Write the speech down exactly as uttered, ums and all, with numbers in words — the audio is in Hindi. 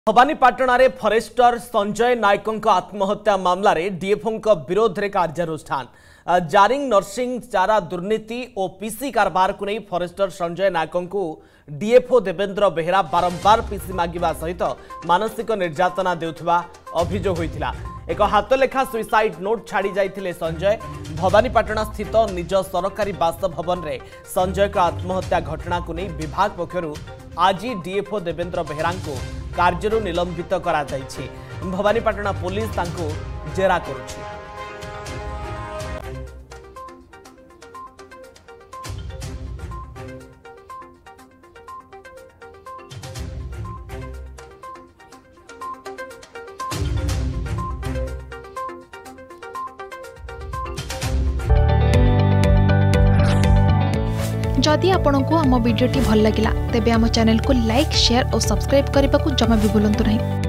भवानीपाटणार फरेस्टर संजय नायकों आत्महत्या मामला रे डीएफओ विरोध में कार्यानुष्ठान जारिंग नर्सिंग चारा दुर्नीति और पीसी कारबार को नहीं फरेस्टर संजय नायकों को डीएफओ देवेंद्र बेहेरा बारंबार पीसी मागिबा सहित मानसिक निर्यातना देउथबा अभियोग होइथिला। एक हाथलेखा सुइसाइड नोट छाड़ी जाइथिले संजय। भवानीपाटना स्थित निज सरकारी बासभवन रे संजय का आत्महत्या घटना को नहीं विभाग पक्षरु आज डीएफओ देवेंद्र बेहेरा को कार्यरू निलंबित करा जाइछि। भवानीपाटना पुलिस तांको जेरा करुछि। जदि आपंक आम भिडी भल लगा तेब आम चैनल को लाइक शेयर और सब्सक्राइब करने को जमा भी भूलु नहीं।